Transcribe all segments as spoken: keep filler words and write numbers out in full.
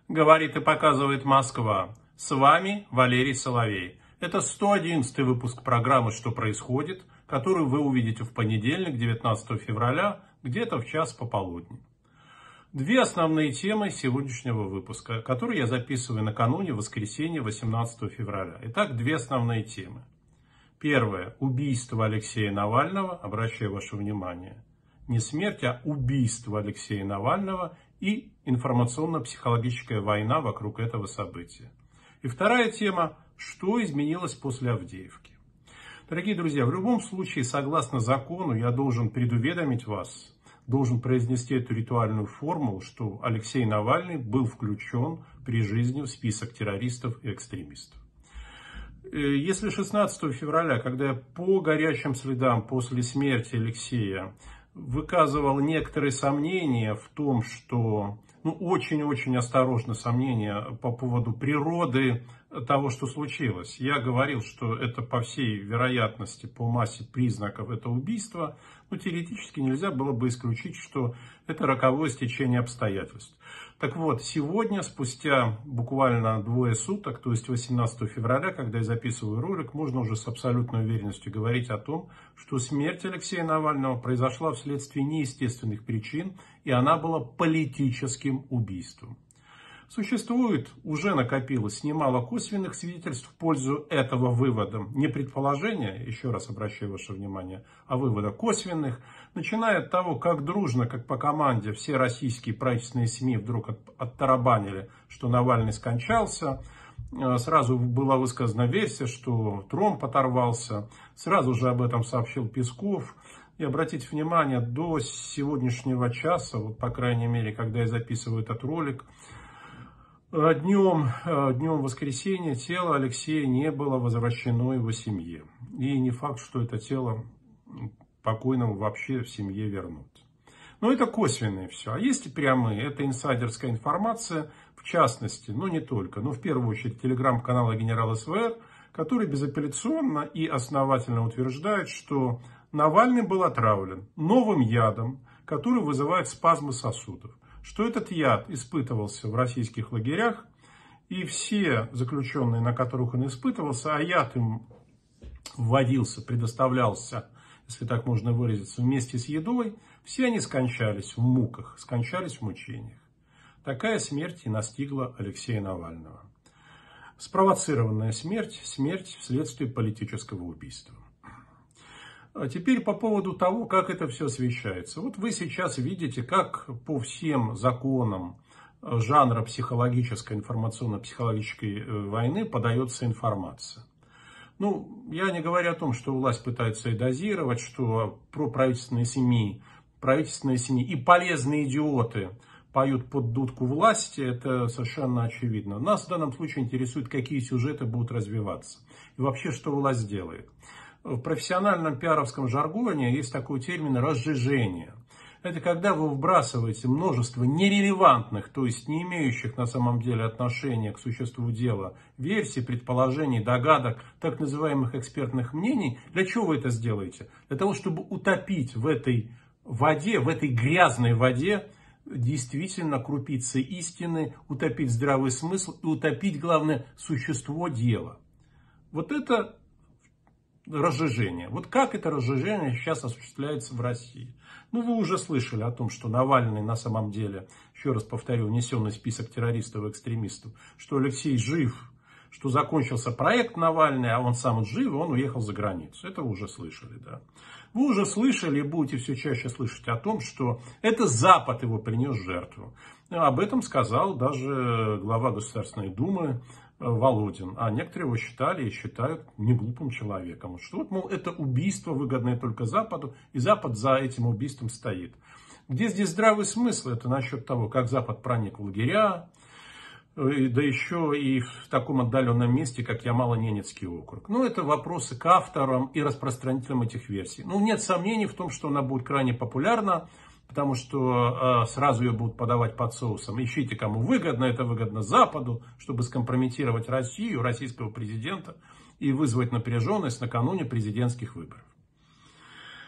Говорит и показывает Москва. С вами Валерий Соловей. Это сто одиннадцатый выпуск программы «Что происходит?», которую вы увидите в понедельник, девятнадцатого февраля, где-то в час пополудни. Две основные темы сегодняшнего выпуска, которые я записываю накануне воскресенья, восемнадцатого февраля. Итак, две основные темы. Первое. Убийство Алексея Навального. Обращаю ваше внимание. Не смерть, а убийство Алексея Навального и информационно-психологическая война вокруг этого события. И вторая тема. Что изменилось после Авдеевки? Дорогие друзья, в любом случае, согласно закону, я должен предуведомить вас, должен произнести эту ритуальную формулу, что Алексей Навальный был включен при жизни в список террористов и экстремистов. Если шестнадцатого февраля, когда я по горячим следам после смерти Алексея выказывал некоторые сомнения в том, что, ну, очень-очень осторожно сомнения по поводу природы того, что случилось. Я говорил, что это по всей вероятности, по массе признаков это убийство, но теоретически нельзя было бы исключить, что это роковое стечение обстоятельств. Так вот, сегодня, спустя буквально двое суток, то есть восемнадцатого февраля, когда я записываю ролик, можно уже с абсолютной уверенностью говорить о том, что смерть Алексея Навального произошла вследствие неестественных причин, и она была политическим убийством. Существует, уже накопилось немало косвенных свидетельств в пользу этого вывода. Не предположения, еще раз обращаю ваше внимание, а вывода косвенных, начиная от того, как дружно, как по команде, все российские правительственные СМИ вдруг оттарабанили, что Навальный скончался. Сразу была высказана версия, что Тромп оторвался. Сразу же об этом сообщил Песков. И обратите внимание, до сегодняшнего часа, вот по крайней мере, когда я записываю этот ролик, Днем, днем воскресенья тело Алексея не было возвращено его семье. И не факт, что это тело покойного вообще в семье вернут. Но это косвенное все. А есть и прямые. Это инсайдерская информация, в частности, но не только. Но в первую очередь телеграм-канала генерала СВР, который безапелляционно и основательно утверждает, что Навальный был отравлен новым ядом, который вызывает спазмы сосудов. Что этот яд испытывался в российских лагерях, и все заключенные, на которых он испытывался, а яд им вводился, предоставлялся, если так можно выразиться, вместе с едой, все они скончались в муках, скончались в мучениях. Такая смерть и настигла Алексея Навального. Спровоцированная смерть, смерть вследствие политического убийства. А теперь по поводу того, как это все освещается. Вот вы сейчас видите, как по всем законам жанра психологической, информационно-психологической войны подается информация. Ну, я не говорю о том, что власть пытается и дозировать, что проправительственные СМИ, правительственные СМИ и полезные идиоты поют под дудку власти, это совершенно очевидно. Нас в данном случае интересует, какие сюжеты будут развиваться. И вообще, что власть делает. В профессиональном пиаровском жаргоне есть такой термин «разжижение». Это когда вы вбрасываете множество нерелевантных, то есть не имеющих на самом деле отношения к существу дела, версий, предположений, догадок, так называемых экспертных мнений. Для чего вы это сделаете? Для того, чтобы утопить в этой воде, в этой грязной воде действительно крупицы истины, утопить здравый смысл и утопить, главное, существо дела. Вот это разжижение. Вот как это разжижение сейчас осуществляется в России? Ну, вы уже слышали о том, что Навальный на самом деле, еще раз повторю, внесенный в список террористов и экстремистов, что Алексей жив, что закончился проект Навальный, а он сам жив, и он уехал за границу. Это вы уже слышали, да. Вы уже слышали и будете все чаще слышать о том, что это Запад его принес в жертву. Об этом сказал даже глава Государственной Думы Володин. А некоторые его считали и считают неглупым человеком. Что вот, мол, это убийство, выгодное только Западу, и Запад за этим убийством стоит. Где здесь здравый смысл? Это насчет того, как Запад проник в лагеря, да еще и в таком отдаленном месте, как Ямало-Ненецкий округ. Ну, это вопросы к авторам и распространителям этих версий. Ну, нет сомнений в том, что она будет крайне популярна, потому что э, сразу ее будут подавать под соусом. Ищите, кому выгодно, это выгодно Западу, чтобы скомпрометировать Россию, российского президента и вызвать напряженность накануне президентских выборов.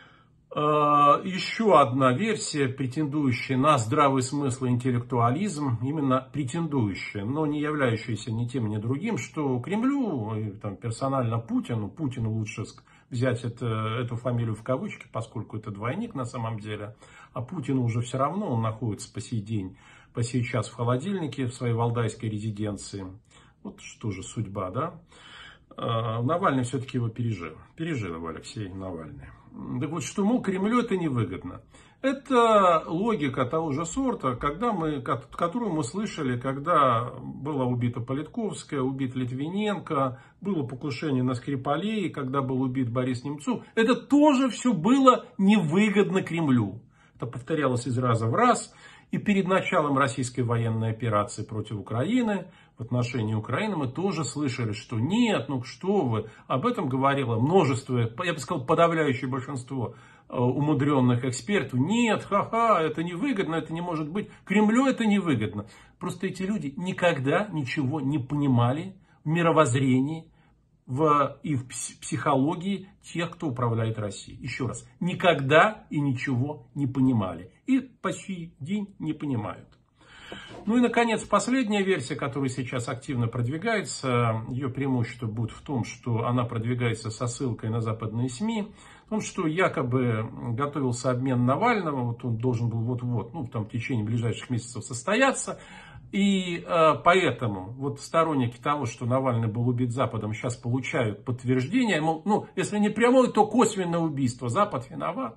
Еще одна версия, претендующая на здравый смысл и интеллектуализм, именно претендующая, но не являющаяся ни тем, ни другим, что Кремлю, там, персонально Путину, Путину лучше взять это, эту фамилию в кавычки, поскольку это двойник на самом деле, а Путину уже все равно, он находится по сей день, по сей час в холодильнике в своей валдайской резиденции. Вот что же судьба, да? Навальный все-таки его пережил. Пережил его Алексей Навальный. Так вот, что, мол, Кремлю это невыгодно. Это логика того же сорта, когда мы, которую мы слышали, когда была убита Политковская, убит Литвиненко, было покушение на Скрипалей, когда был убит Борис Немцов. Это тоже все было невыгодно Кремлю. Это повторялось из раза в раз. И перед началом российской военной операции против Украины, в отношении Украины, мы тоже слышали, что нет, ну что вы, об этом говорило множество, я бы сказал, подавляющее большинство умудренных экспертов. Нет, ха-ха, это невыгодно, это не может быть, Кремлю это невыгодно. Просто эти люди никогда ничего не понимали в мировоззрении в, и в психологии тех, кто управляет Россией. Еще раз, никогда и ничего не понимали. И по сей день не понимают. Ну и, наконец, последняя версия, которая сейчас активно продвигается, ее преимущество будет в том, что она продвигается со ссылкой на западные СМИ, в том, что якобы готовился обмен Навального, вот он должен был вот-вот, ну, там, в течение ближайших месяцев состояться, и э, поэтому вот сторонники того, что Навальный был убит Западом, сейчас получают подтверждение, мол, ну, если не прямое, то косвенное убийство, Запад виноват.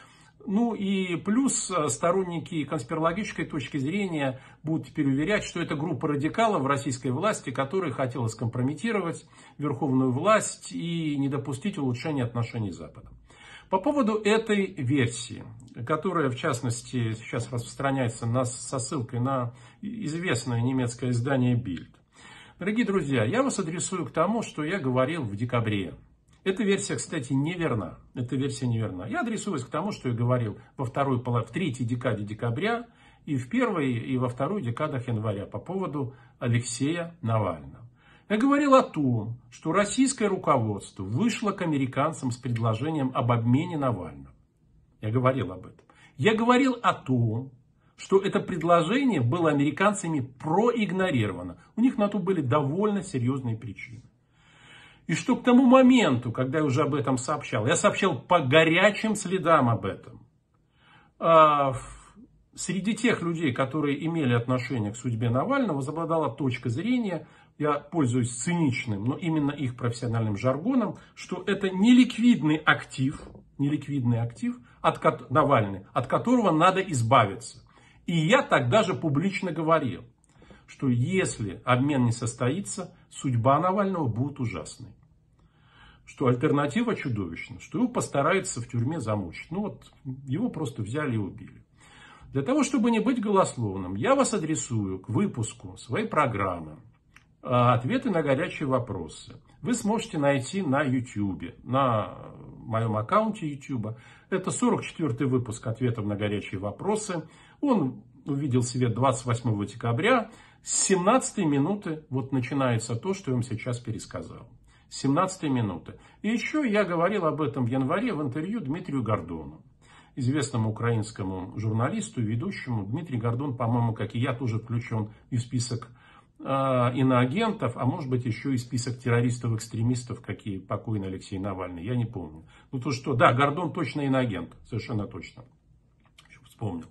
Ну и плюс сторонники конспирологической точки зрения будут теперь уверять, что это группа радикалов в российской власти, которая хотела скомпрометировать верховную власть и не допустить улучшения отношений с Западом. По поводу этой версии, которая в частности сейчас распространяется на, со ссылкой на известное немецкое издание Bild. Дорогие друзья, я вас адресую к тому, что я говорил в декабре. Эта версия, кстати, неверна. Эта версия неверна. Я адресуюсь к тому, что я говорил во второй, в третьей декаде декабря и в первой и во второй декадах января по поводу Алексея Навального. Я говорил о том, что российское руководство вышло к американцам с предложением об обмене Навального. Я говорил об этом. Я говорил о том, что это предложение было американцами проигнорировано. У них на то были довольно серьезные причины. И что к тому моменту, когда я уже об этом сообщал, я сообщал по горячим следам об этом. А среди тех людей, которые имели отношение к судьбе Навального, возобладала точка зрения, я пользуюсь циничным, но именно их профессиональным жаргоном, что это неликвидный актив, неликвидный актив от Навальный, от которого надо избавиться. И я тогда же публично говорил, что если обмен не состоится, судьба Навального будет ужасной. Что альтернатива чудовищна, что его постараются в тюрьме замучить. Ну вот, его просто взяли и убили. Для того, чтобы не быть голословным, я вас адресую к выпуску своей программы «Ответы на горячие вопросы». Вы сможете найти на YouTube, на моем аккаунте YouTube. Это сорок четвёртый выпуск «Ответов на горячие вопросы». Он увидел свет двадцать восьмого декабря. С семнадцатой минуты вот начинается то, что я вам сейчас пересказал. С семнадцатой минуты. И еще я говорил об этом в январе в интервью Дмитрию Гордону, известному украинскому журналисту и ведущему. Дмитрий Гордон, по-моему, как и я, тоже включен и в список э, иноагентов, а может быть еще и список террористов-экстремистов, какие покойный Алексей Навальный. Я не помню. Ну то что, да, Гордон точно иноагент, совершенно точно. Еще вспомнил.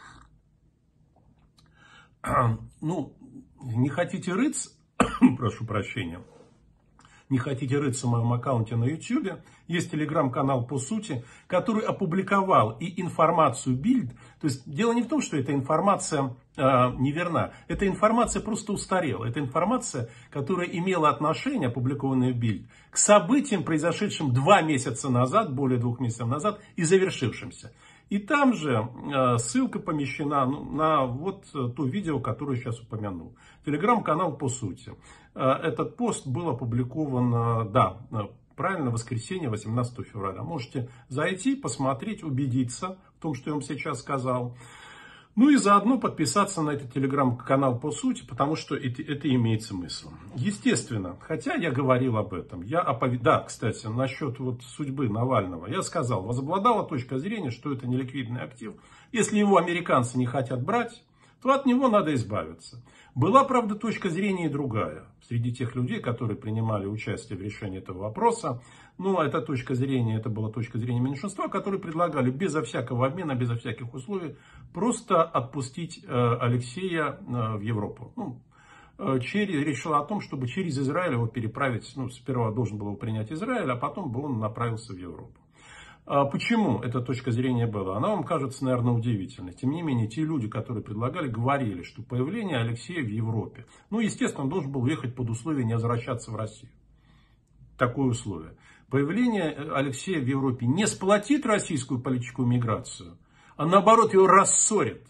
Ну, не хотите рыться, прошу прощения, не хотите рыться в моем аккаунте на YouTube, есть телеграм-канал «По сути», который опубликовал и информацию Bild. То есть дело не в том, что эта информация э, неверна, эта информация просто устарела. Это информация, которая имела отношение, опубликованная в Bild, к событиям, произошедшим два месяца назад, более двух месяцев назад, и завершившимся. И там же э, ссылка помещена на вот то видео, которое я сейчас упомянул. Телеграм-канал «По сути». Э, этот пост был опубликован, э, да, правильно, в воскресенье, восемнадцатого февраля. Можете зайти, посмотреть, убедиться в том, что я вам сейчас сказал. Ну и заодно подписаться на этот телеграм-канал по сути, потому что это, это имеет смысл. Естественно, хотя я говорил об этом, я оповед... да, кстати, насчет вот судьбы Навального, я сказал, возобладала точка зрения, что это неликвидный актив. Если его американцы не хотят брать, то от него надо избавиться. Была, правда, точка зрения и другая. Среди тех людей, которые принимали участие в решении этого вопроса, ну, эта точка зрения, это была точка зрения меньшинства, которые предлагали безо всякого обмена, безо всяких условий, просто отпустить э, Алексея э, в Европу. Ну, э, через, решила о том, чтобы через Израиль его переправить, ну, сперва должен был его принять Израиль, а потом бы он направился в Европу. Почему эта точка зрения была? Она вам кажется, наверное, удивительной. Тем не менее, те люди, которые предлагали, говорили, что появление Алексея в Европе, ну, естественно, он должен был уехать под условие не возвращаться в Россию. Такое условие. Появление Алексея в Европе не сплотит российскую политическую миграцию, а наоборот ее рассорит.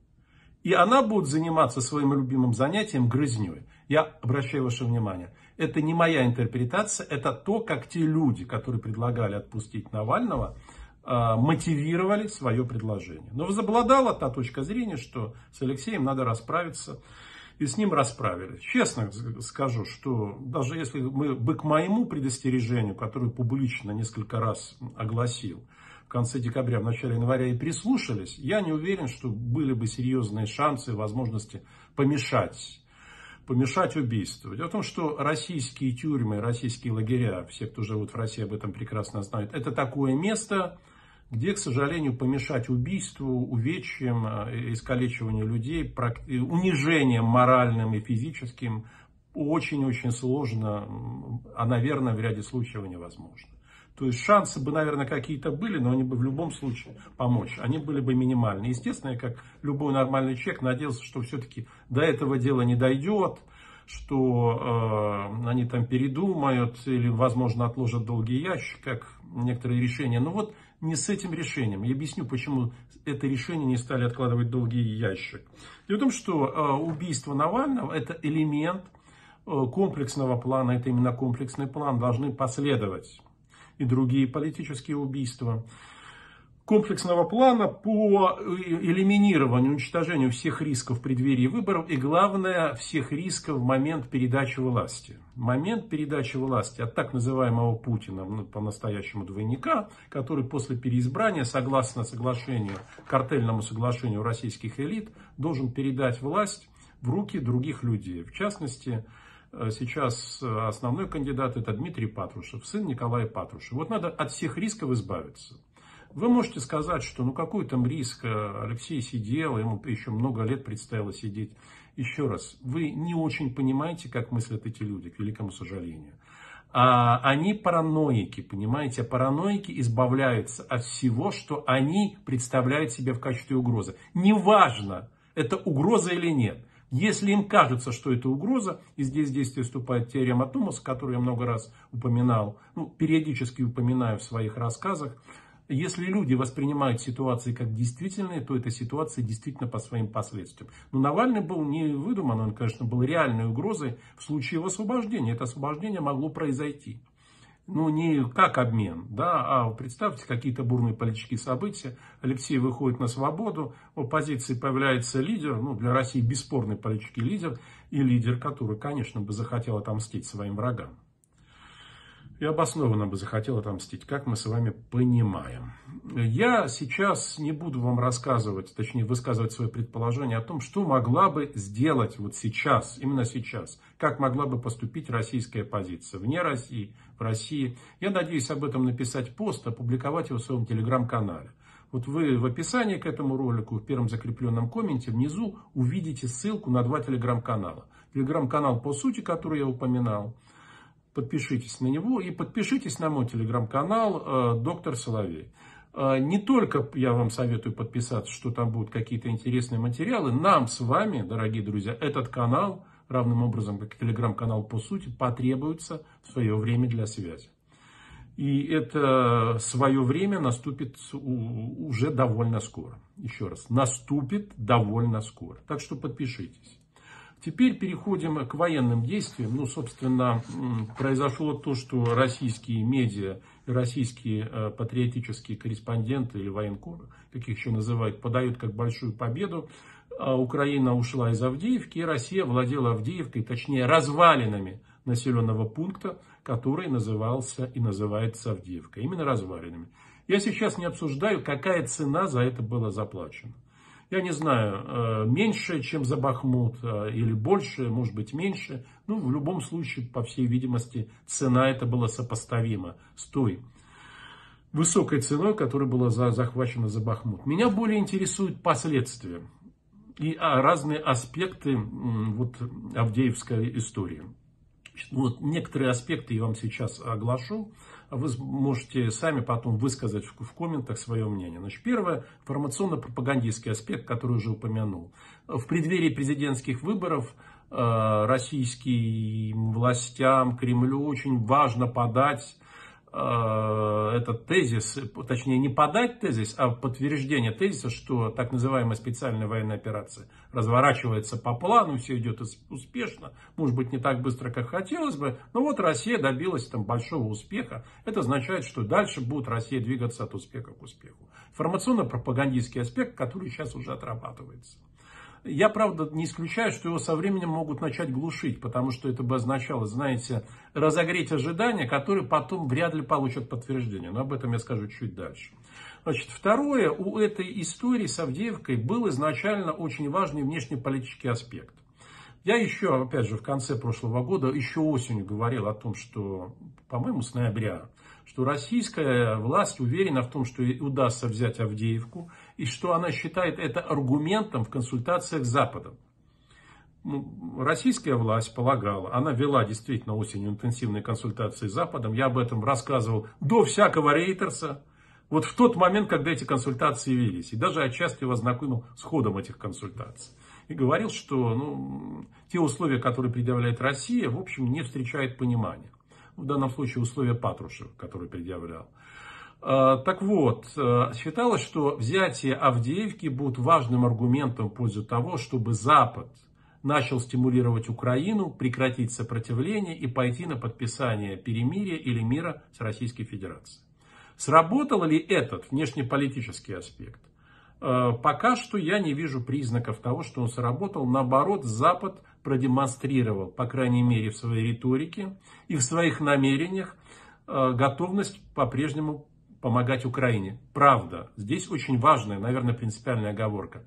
И она будет заниматься своим любимым занятием грызней. Я обращаю ваше внимание, это не моя интерпретация, это то, как те люди, которые предлагали отпустить Навального, мотивировали свое предложение. Но возобладала та точка зрения, что с Алексеем надо расправиться, и с ним расправились. Честно скажу, что даже если мы бы к моему предостережению, которое публично несколько раз огласил, в конце декабря, в начале января и прислушались, я не уверен, что были бы серьезные шансы и возможности помешать, помешать убийству. Дело в том, что российские тюрьмы, российские лагеря, все, кто живут в России, об этом прекрасно знают, это такое место, где, к сожалению, помешать убийству, увечьям, искалечиванию людей, унижением моральным и физическим очень-очень сложно, а, наверное, в ряде случаев невозможно. То есть шансы бы, наверное, какие-то были, но они бы в любом случае помочь. Они были бы минимальны. Естественно, я, как любой нормальный человек, надеялся, что все-таки до этого дела не дойдет, что э, они там передумают или, возможно, отложат долгий ящик, как некоторые решения. Но вот не с этим решением. Я объясню, почему это решение не стали откладывать долгий ящик. Дело в том, что э, убийство Навального – это элемент э, комплексного плана, это именно комплексный план, должны последовать и другие политические убийства, комплексного плана по элиминированию, уничтожению всех рисков в преддверии выборов и, главное, всех рисков в момент передачи власти. Момент передачи власти от так называемого Путина, ну, по-настоящему двойника, который после переизбрания, согласно соглашению, картельному соглашению российских элит, должен передать власть в руки других людей. В частности, сейчас основной кандидат это Дмитрий Патрушев, сын Николая Патрушева. Вот надо от всех рисков избавиться. Вы можете сказать, что ну какой там риск, Алексей сидел, ему еще много лет предстояло сидеть. Еще раз, вы не очень понимаете, как мыслят эти люди, к великому сожалению. А они параноики, понимаете, параноики избавляются от всего, что они представляют себе в качестве угрозы. Неважно, это угроза или нет. Если им кажется, что это угроза, и здесь в действие вступает теорема Томаса, которую я много раз упоминал, ну, периодически упоминаю в своих рассказах, если люди воспринимают ситуации как действительные, то эта ситуация действительно по своим последствиям. Но Навальный был не выдуман, он, конечно, был реальной угрозой в случае его освобождения. Это освобождение могло произойти. Ну, не как обмен, да, а представьте какие-то бурные политические события. Алексей выходит на свободу, в оппозиции появляется лидер, ну, для России бесспорный политический лидер, и лидер, который, конечно, бы захотел отомстить своим врагам. И обоснованно бы захотел отомстить, как мы с вами понимаем. Я сейчас не буду вам рассказывать, точнее высказывать свои предположения о том, что могла бы сделать вот сейчас, именно сейчас, как могла бы поступить российская оппозиция вне России, в России. Я надеюсь об этом написать пост, опубликовать его в своем телеграм-канале. Вот вы в описании к этому ролику, в первом закрепленном комменте, внизу увидите ссылку на два телеграм-канала. Телеграм-канал по сути, который я упоминал. Подпишитесь на него и подпишитесь на мой телеграм-канал э, «Доктор Соловей». Э, не только я вам советую подписаться, что там будут какие-то интересные материалы. Нам с вами, дорогие друзья, этот канал, равным образом как и телеграм-канал по сути, потребуется в свое время для связи. И это свое время наступит уже довольно скоро. Еще раз, наступит довольно скоро. Так что подпишитесь. Теперь переходим к военным действиям. Ну, собственно, произошло то, что российские медиа и российские патриотические корреспонденты или военкоры, как их еще называют, подают как большую победу. Украина ушла из Авдеевки, и Россия владела Авдеевкой, точнее развалинами населенного пункта, который назывался и называется Авдеевка. Именно развалинами. Я сейчас не обсуждаю, какая цена за это была заплачена. Я не знаю, меньше, чем за Бахмут, или больше, может быть, меньше. Ну, в любом случае, по всей видимости, цена эта была сопоставима с той высокой ценой, которая была захвачена за Бахмут. Меня более интересуют последствия и разные аспекты вот, Авдеевской истории. Вот некоторые аспекты я вам сейчас оглашу, а вы можете сами потом высказать в комментах свое мнение. Значит, первое, информационно-пропагандистский аспект, который уже упомянул. В преддверии президентских выборов э, российским властям, Кремлю очень важно подать э, этот тезис, точнее не подать тезис, а подтверждение тезиса, что так называемая специальная военная операция разворачивается по плану, все идет успешно, может быть не так быстро, как хотелось бы, но вот Россия добилась там большого успеха. Это означает, что дальше будет Россия двигаться от успеха к успеху. Информационно-пропагандистский аспект, который сейчас уже отрабатывается. Я, правда, не исключаю, что его со временем могут начать глушить, потому что это бы означало, знаете, разогреть ожидания, которые потом вряд ли получат подтверждение. Но об этом я скажу чуть дальше. Значит, второе, у этой истории с Авдеевкой был изначально очень важный внешнеполитический аспект. Я еще, опять же, в конце прошлого года, еще осенью говорил о том, что, по-моему, с ноября, что российская власть уверена в том, что ей удастся взять Авдеевку, и что она считает это аргументом в консультациях с Западом. Российская власть полагала, она вела действительно осенью интенсивные консультации с Западом, я об этом рассказывал до всякого рейтерса, вот в тот момент, когда эти консультации велись, и даже отчасти его знакомил с ходом этих консультаций. И говорил, что ну, те условия, которые предъявляет Россия, в общем, не встречают понимания. В данном случае условия Патрушева, который предъявлял. Так вот, считалось, что взятие Авдеевки будет важным аргументом в пользу того, чтобы Запад начал стимулировать Украину, прекратить сопротивление и пойти на подписание перемирия или мира с Российской Федерацией. Сработал ли этот внешнеполитический аспект? Пока что я не вижу признаков того, что он сработал. Наоборот, Запад продемонстрировал, по крайней мере в своей риторике и в своих намерениях, готовность по-прежнему помогать Украине. Правда, здесь очень важная, наверное, принципиальная оговорка.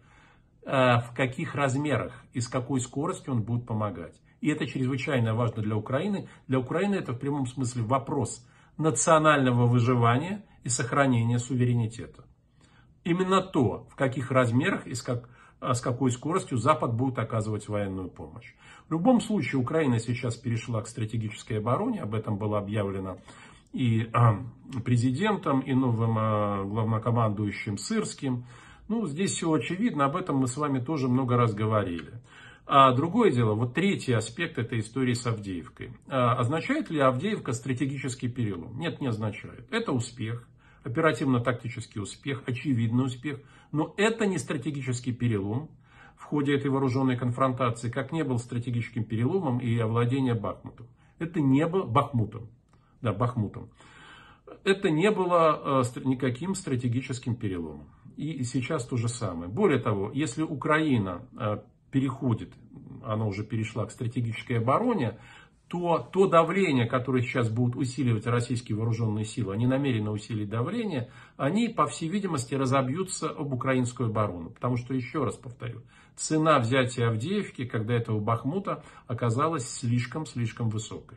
В каких размерах и с какой скоростью он будет помогать. И это чрезвычайно важно для Украины. Для Украины это в прямом смысле вопрос национального выживания и сохранения суверенитета. Именно то, в каких размерах и с, как, с какой скоростью Запад будет оказывать военную помощь. В любом случае, Украина сейчас перешла к стратегической обороне, об этом было объявлено и э, президентом, и новым э, главнокомандующим Сырским. Ну, здесь все очевидно, об этом мы с вами тоже много раз говорили. А другое дело, вот третий аспект этой истории с Авдеевкой. А означает ли Авдеевка стратегический перелом? Нет, не означает. Это успех, оперативно-тактический успех, очевидный успех. Но это не стратегический перелом в ходе этой вооруженной конфронтации, как не был стратегическим переломом и овладение Бахмутом. Это не было Бахмутом. Да, Бахмутом. Это не было э, никаким стратегическим переломом. И сейчас то же самое. Более того, если Украина э, переходит, она уже перешла к стратегической обороне, то то давление, которое сейчас будут усиливать российские вооруженные силы, они намерены усилить давление, они, по всей видимости, разобьются об украинскую оборону. Потому что, еще раз повторю, цена взятия Авдеевки, когда этого Бахмута, оказалась слишком-слишком высокой.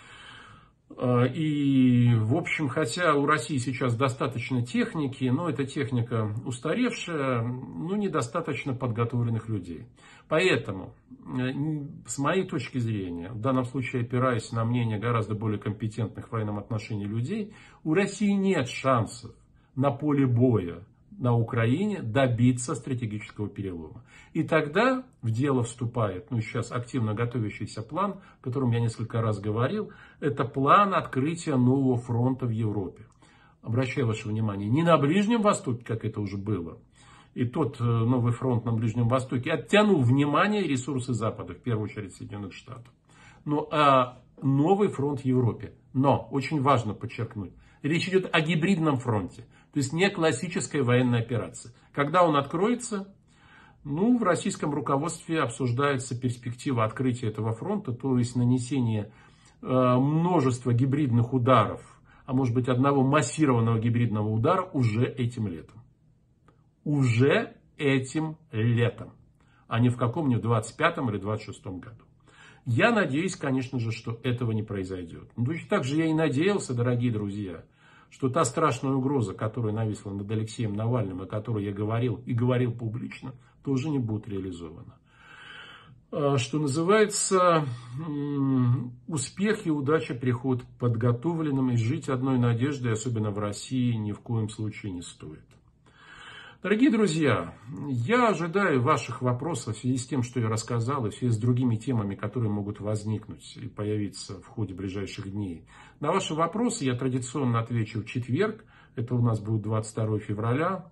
И, в общем, хотя у России сейчас достаточно техники, но эта техника устаревшая, ну, недостаточно подготовленных людей. Поэтому, с моей точки зрения, в данном случае опираясь на мнение гораздо более компетентных в военном отношении людей, у России нет шансов на поле боя на Украине добиться стратегического перелома. И тогда в дело вступает, ну, сейчас активно готовящийся план, о котором я несколько раз говорил, это план открытия нового фронта в Европе. Обращаю ваше внимание, не на Ближнем Востоке, как это уже было, и тот новый фронт на Ближнем Востоке оттянул внимание и ресурсы Запада, в первую очередь Соединенных Штатов. Ну, а новый фронт в Европе. Но, очень важно подчеркнуть, речь идет о гибридном фронте. То есть не классическая военная операция. Когда он откроется, ну, в российском руководстве обсуждается перспектива открытия этого фронта, то есть нанесение э, множества гибридных ударов, а может быть одного массированного гибридного удара уже этим летом. Уже этим летом, а не в каком-нибудь двадцать пятом или двадцать шестом году. Я надеюсь, конечно же, что этого не произойдет. Но точно так же я и надеялся, дорогие друзья, что та страшная угроза, которая нависла над Алексеем Навальным, о которой я говорил и говорил публично, тоже не будет реализована. Что называется, успех и удача приходят к подготовленным, и жить одной надеждой, особенно в России, ни в коем случае не стоит. Дорогие друзья, я ожидаю ваших вопросов в связи с тем, что я рассказал, и в связи с другими темами, которые могут возникнуть и появиться в ходе ближайших дней. На ваши вопросы я традиционно отвечу в четверг. Это у нас будет двадцать второго февраля.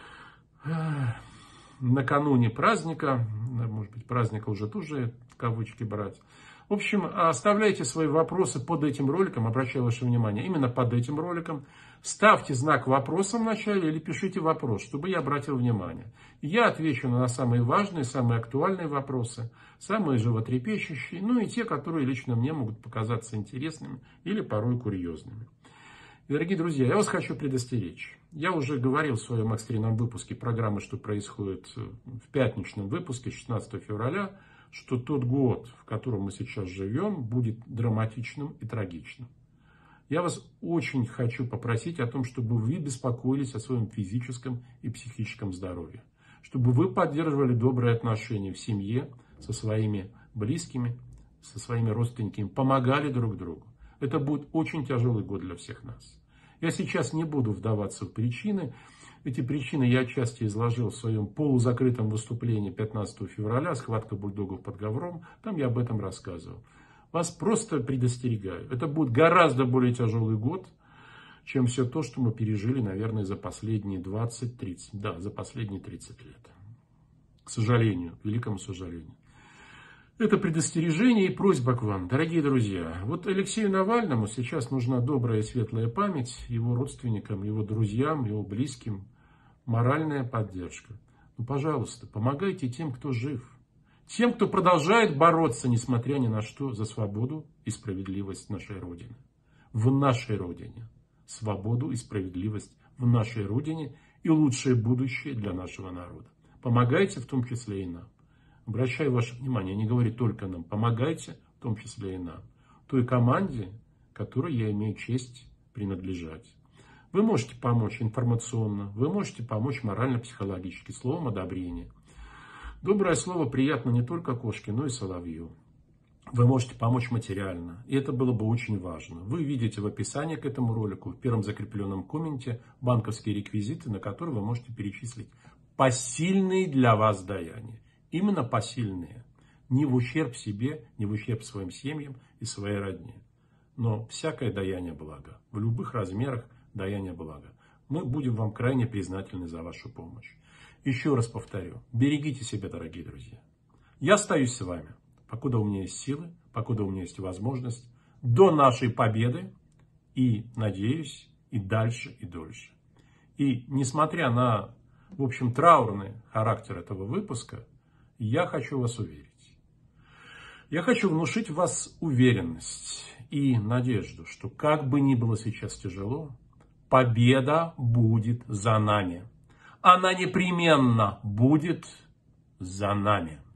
Накануне праздника. Может быть, праздника уже тоже в кавычки брать. В общем, оставляйте свои вопросы под этим роликом. Обращаю ваше внимание именно под этим роликом. Ставьте знак вопроса в начале или пишите вопрос, чтобы я обратил внимание. Я отвечу на самые важные, самые актуальные вопросы, самые животрепещущие, ну и те, которые лично мне могут показаться интересными или порой курьезными. Дорогие друзья, я вас хочу предостеречь. Я уже говорил в своем экстренном выпуске программы «Что происходит» в пятничном выпуске шестнадцатого февраля, что тот год, в котором мы сейчас живем, будет драматичным и трагичным. Я вас очень хочу попросить о том, чтобы вы беспокоились о своем физическом и психическом здоровье. Чтобы вы поддерживали добрые отношения в семье, со своими близкими, со своими родственниками, помогали друг другу. Это будет очень тяжелый год для всех нас. Я сейчас не буду вдаваться в причины. Эти причины я отчасти изложил в своем полузакрытом выступлении пятнадцатого февраля «Схватка бульдогов под ковром». Там я об этом рассказывал. Вас просто предостерегаю. Это будет гораздо более тяжелый год, чем все то, что мы пережили, наверное, за последние двадцать-тридцать, да, за последние тридцать лет. К сожалению, к великому сожалению. Это предостережение и просьба к вам, дорогие друзья. Вот Алексею Навальному сейчас нужна добрая и светлая память, его родственникам, его друзьям, его близким, моральная поддержка. Ну, пожалуйста, помогайте тем, кто жив. Тем, кто продолжает бороться, несмотря ни на что, за свободу и справедливость нашей Родины. В нашей Родине. Свободу и справедливость в нашей Родине и лучшее будущее для нашего народа. Помогайте в том числе и нам. Обращаю ваше внимание, не говорю только нам, помогайте в том числе и нам. Той команде, которой я имею честь принадлежать. Вы можете помочь информационно, вы можете помочь морально-психологически, словом одобрения. Доброе слово приятно не только кошке, но и соловью. Вы можете помочь материально, и это было бы очень важно. Вы видите в описании к этому ролику, в первом закрепленном комменте, банковские реквизиты, на которые вы можете перечислить посильные для вас даяния. Именно посильные. Не в ущерб себе, не в ущерб своим семьям и своей родне. Но всякое даяние блага. В любых размерах даяние блага. Мы будем вам крайне признательны за вашу помощь. Еще раз повторю, берегите себя, дорогие друзья. Я остаюсь с вами, покуда у меня есть силы, покуда у меня есть возможность, до нашей победы и, надеюсь, и дальше, и дольше. И несмотря на, в общем, траурный характер этого выпуска, я хочу вас уверить. Я хочу внушить в вас уверенность и надежду, что как бы ни было сейчас тяжело, победа будет за нами. Она непременно будет за нами.